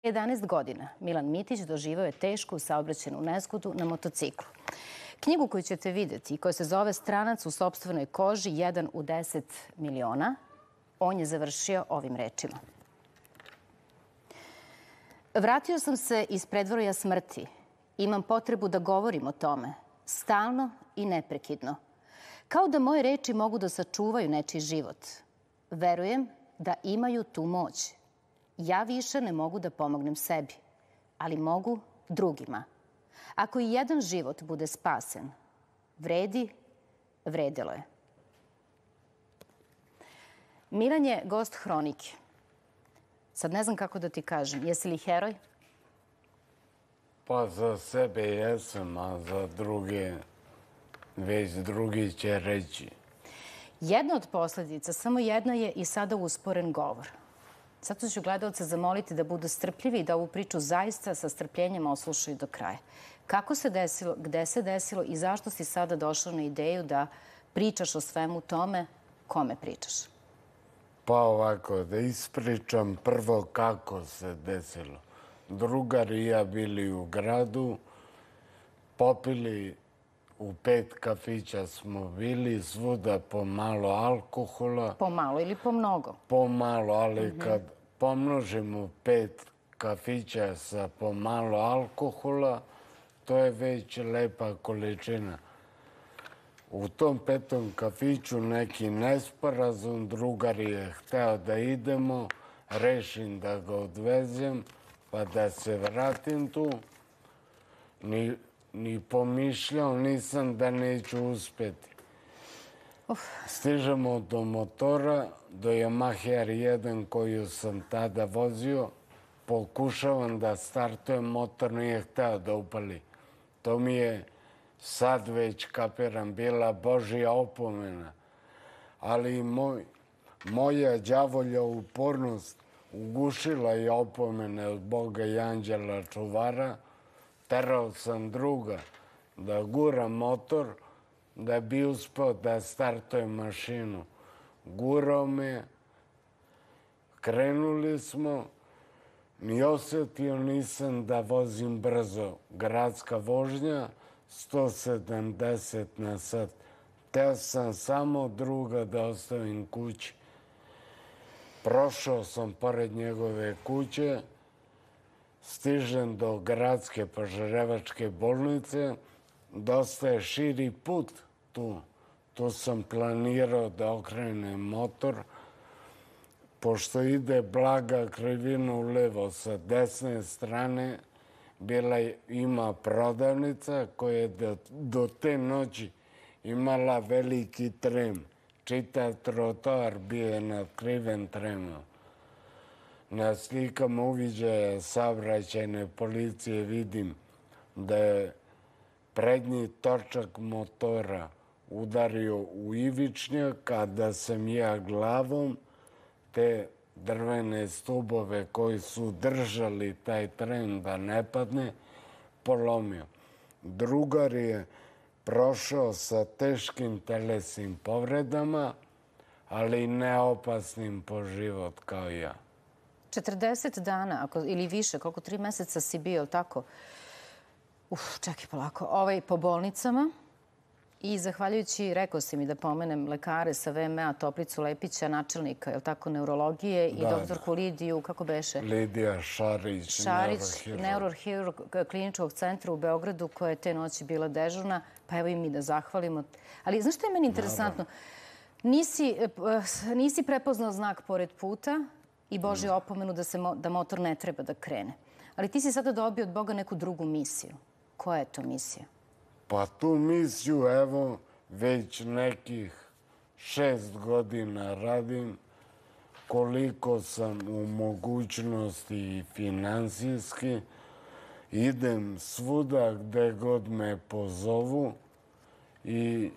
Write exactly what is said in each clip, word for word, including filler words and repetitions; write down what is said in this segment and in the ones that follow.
jedanaest godina Milan Mitić doživeo je tešku saobraćajnu nezgodu na motociklu. Knjigu koju ćete videti i koja se zove Stranac u sopstvenoj koži, jedan u deset miliona, on je završio ovim rečima. Vratio sam se iz predvorja smrti. Imam potrebu da govorim o tome, stalno i neprekidno. Kao da moje reči mogu da sačuvaju nečiji život. Verujem da imaju tu moć. Ja više ne mogu da pomognem sebi, ali mogu drugima. Ako i jedan život bude spasen, vredi, vredilo je. Milan je gost Hronike. Sad ne znam kako da ti kažem. Jesi li heroj? Pa za sebe jesam, a za druge već drugi će reći. Jedna od posledica, samo jedna je i sada usporen govor. Zato ću gledalce zamoliti da budu strpljivi i da ovu priču zaista sa strpljenjem oslušaju do kraja. Kako se desilo, gde se desilo i zašto si sada došao na ideju da pričaš o svemu tome, kome pričaš? Pa ovako, da ispričam prvo kako se desilo. Drugar i ja bili u gradu, popili u pet kafića smo bili, svuda po malo alkohola. Po malo ili po mnogo? Po malo, ali kad pomnožimo pet kafića sa po malo alkohola, to je već lepa količina. U tom petom kafiću neki nesporazum, drugar je hteo da idemo, rešim da ga odvezem, pa da se vratim tu. Ni, ni pomišljao nisam da neću uspeti. Uf. Stižemo do motora, do Yamaha er jedan koju sam tada vozio. Pokušavam da startujem, motor nije hteo da upali. To mi je sad već kapiram, bila Božja opomena. Ali moj, moja đavolja upornost ugušila je opomene od Boga i anđela čuvara. Terao sam druga da gura motor, da bi uspeo da startuje mašinu. Gurao me, krenuli smo, ni osetio nisam da vozim brzo. Gradska vožnja, sto sedamdeset na sat. Teo sam samo druga da ostavim kući. Prošao sam pored njegove kuće, stižem do gradske Požarevačke bolnice, dosta je širi put tu. Tu sam planirao da okrenem motor, pošto ide blaga krivina u levo sa desne strane, bila ima prodavnica koja je do, do te noći imala veliki trem. Čitav trotoar bio je natkriven tremom. Na slikama uviđaja saobraćajne policije vidim da je prednji točak motora udario u ivičnjak, a da sam ja glavom te drvene stubove koji su držali taj tren da ne padne, polomio. Drugar je prošao sa teškim telesnim povredama, ali ne opasnim po život kao ja. četrdeset dana ako, ili više, koliko tri meseca si bio, tako? Uf, čekaj polako. Ovaj, po bolnicama i zahvaljujući, rekao si mi da pomenem lekare sa ve em a Toplicu Lepića, načelnika, je li tako, neurologije i da, doktorku Lidiju, kako beše? Lidija Šarić, Šarić, neurohirurg kliničkog centra u Beogradu, koja je te noći bila dežurna, pa evo i mi da zahvalimo. Ali znaš što je meni interesantno? Nisi, nisi prepoznao znak pored puta i Božju opomenu da, se, da motor ne treba da krene. Ali ti si sada dobio od Boga neku drugu misiju. Koja je to misija? Pa tu misiju, evo, već nekih šest godina radim. Koliko sam u mogućnosti i finansijski, idem svuda gde god me pozovu i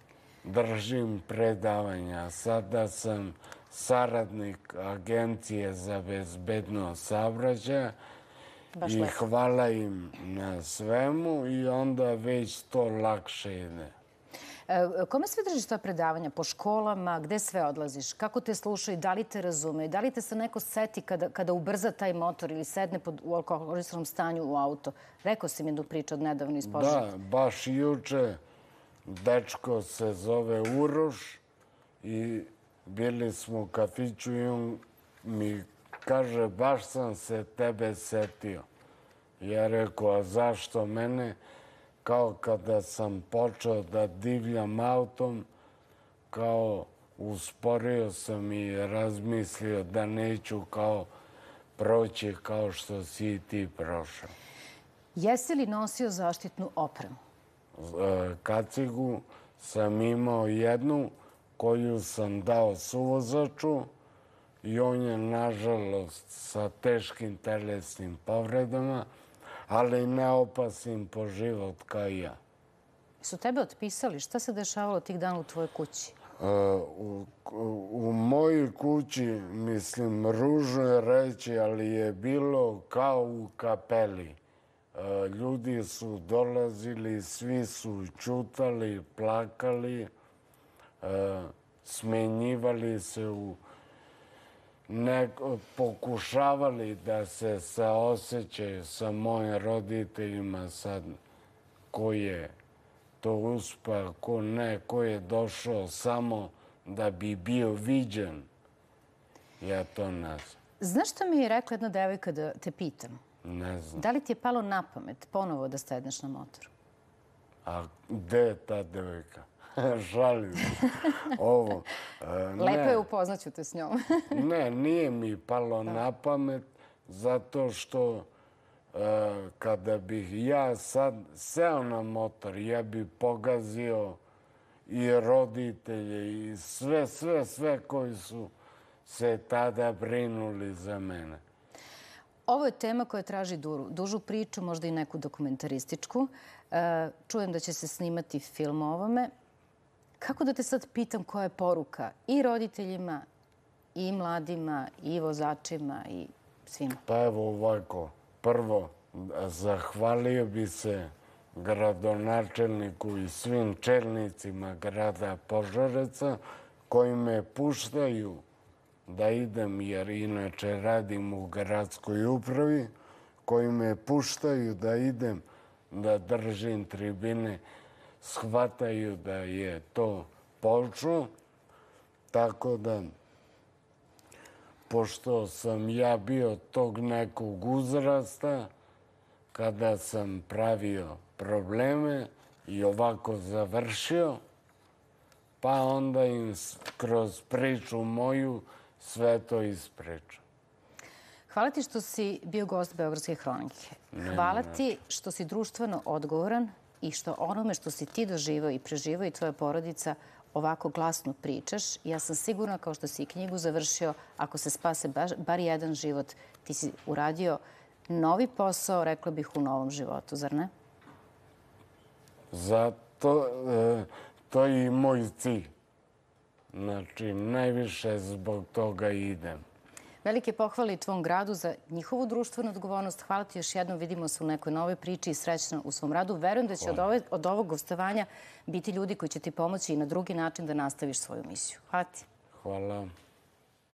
držim predavanja. Sada sam saradnik Agencije za bezbednost saobraćaja i hvala im na svemu i onda već to lakše ide. Kome sve držiš ta predavanja? Po školama? Gde sve odlaziš? Kako te slušaju? Da li te razumeju? Da li te se neko seti kada, kada ubrza taj motor ili sedne pod, u alkoholisanom stanju u auto? Rekao si mi jednu priču od nedavno iz Požege. Da, baš juče dečko se zove Uroš i bili smo u kafiću i on mi kaže, baš sam se tebe setio. Ja rekao, a zašto mene? Kao kada sam počeo da divljam autom, kao usporio sam i razmislio da neću kao proći kao što si i ti prošao. Jesi li nosio zaštitnu opremu? Kacigu sam imao jednu koju sam dao suvozaču i on je, nažalost, sa teškim telesnim povredama, ali ne opasnim po život kao i ja. Su tebe otpisali? Šta se dešavalo tih dana u tvojoj kući? U, u mojoj kući, mislim, ružno je reći, ali je bilo kao u kapeli. Ljudi su dolazili, svi su čutali, plakali, smenjivali se u neko, pokušavali da se saosećaju sa mojim roditeljima sad ko je to uspeo, ko ne, ko je došao samo da bi bio viđen. Ja to ne znam. Znaš što mi je rekla jedna devojka da te pitam? Ne znam. Da li ti je palo na pamet ponovo da sedneš na motor? A gde je ta devojka? Žalim se. Ovo. Lepo je, upoznaću te s njom. Ne, nije mi palo na pamet zato što kada bih ja sad seo na motor, ja bih pogazio i roditelje i sve, sve, sve koji su se tada brinuli za mene. Ovo je tema koja traži dužu priču, možda i neku dokumentarističku. Čujem da će se snimati film o ovome. Kako da te sad pitam koja je poruka i roditeljima, i mladima, i vozačima, i svima? Pa evo ovako. Prvo, zahvalio bi se gradonačelniku i svim čelnicima grada Požareca koji me puštaju da idem, jer inače radim u gradskoj upravi, koji me puštaju da idem, da držim tribine, shvataju da je to počelo. Tako da, pošto sam ja bio tog nekog uzrasta, kada sam pravio probleme i ovako završio, pa onda im kroz priču moju sve to ispričam. Hvala ti što si bio gost Beogradske hronike. Hvala ti što si društveno odgovoran i što onome što si ti doživao i preživao i tvoja porodica ovako glasno pričaš. Ja sam sigurna, kao što si i knjigu završio, ako se spase bar jedan život, ti si uradio novi posao, rekla bih, u novom životu, zar ne? Zato to je i moj cilj. Znači, najviše zbog toga idem. Velike pohvale i tvom gradu za njihovu društvenu odgovornost. Hvala ti još jednom. Vidimo se u nekoj novoj priči i srećno u svom radu. Verujem da će od, ove, od ovog gostovanja biti ljudi koji će ti pomoći i na drugi način da nastaviš svoju misiju. Hvala ti. Hvala.